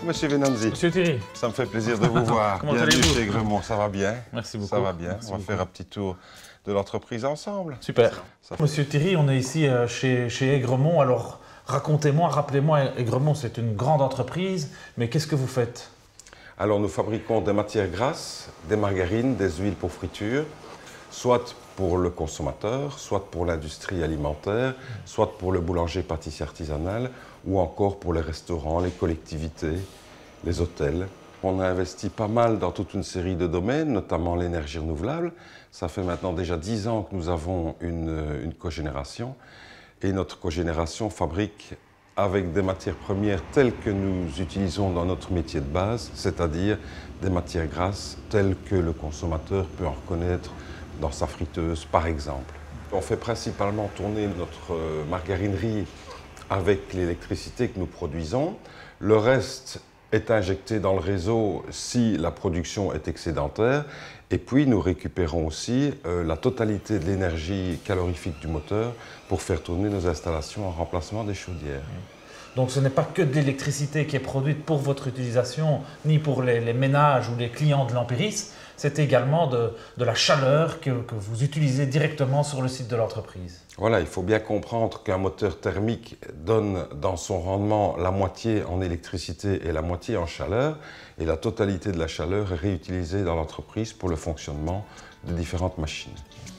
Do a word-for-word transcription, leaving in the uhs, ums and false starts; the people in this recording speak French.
Monsieur Venanzi. Monsieur Thierry. Ça me fait plaisir de vous voir. Comment Bienvenue allez-vous? chez Aigremont, ça va bien? Merci beaucoup. Ça va bien. Merci on va beaucoup. faire un petit tour de l'entreprise ensemble. Super. Ça- Monsieur Thierry, on est ici euh, chez, chez Aigremont. Alors, racontez-moi, rappelez-moi, Aigremont, c'est une grande entreprise, mais qu'est-ce que vous faites? Alors nous fabriquons des matières grasses, des margarines, des huiles pour friture, soit pour le consommateur, soit pour l'industrie alimentaire, soit pour le boulanger-pâtissier artisanal, ou encore pour les restaurants, les collectivités, les hôtels. On a investi pas mal dans toute une série de domaines, notamment l'énergie renouvelable. Ça fait maintenant déjà dix ans que nous avons une, une cogénération, et notre cogénération fabrique avec des matières premières telles que nous utilisons dans notre métier de base, c'est-à-dire des matières grasses telles que le consommateur peut en reconnaître dans sa friteuse, par exemple. On fait principalement tourner notre margarinerie avec l'électricité que nous produisons. Le reste est injecté dans le réseau si la production est excédentaire. Et puis, nous récupérons aussi euh, la totalité de l'énergie calorifique du moteur pour faire tourner nos installations en remplacement des chaudières. Donc, ce n'est pas que de l'électricité qui est produite pour votre utilisation, ni pour les, les ménages ou les clients de l'Empéris, c'est également de, de la chaleur que, que vous utilisez directement sur le site de l'entreprise. Voilà, il faut bien comprendre qu'un moteur thermique donne dans son rendement la moitié en électricité et la moitié en chaleur, et la totalité de la chaleur est réutilisée dans l'entreprise pour le fonctionnement de différentes machines.